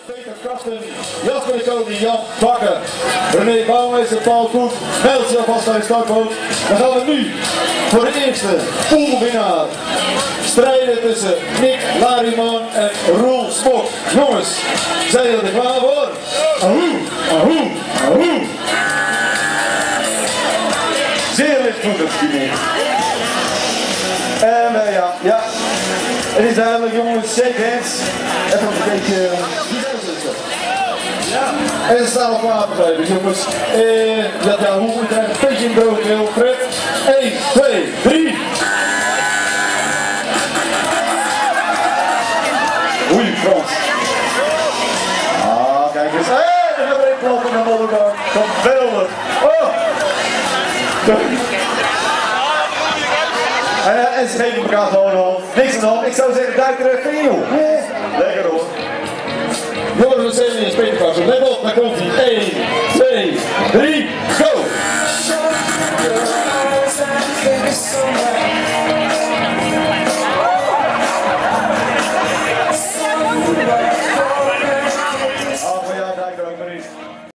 Peter Kasten, Jasper de Koning, Jan Bakker, René Bouwmeester, Paul Koek, meldt zich alvast bij de startboot. Dan gaan we nu voor de eerste poolwinnaar strijden tussen Nick Lariman en Roel Smok. Jongens, zijn jullie er klaar voor? Ahoe, ahoe, ahoe. Zeer lichtvoetig, die en ja, het is duidelijk jongens, shake hands. Even een beetje... Ja. En ze staan al klaar voor jongens. Ja, hoe moet krijgen? Een beetje in brood heel Fred. 1, 2, 3. Oei, Frans. Ah, kijk eens. Hé, er gaat er een klap in de modderbak. Geweldig. Oh. En ze geven elkaar gewoon op. Niks aan de hand. Ik zou zeggen, duik er even in, joh. Lekker hoor. Jongens, we zijn in Speterkasten. Let op, daar komt hij. 1, 2, 3, go!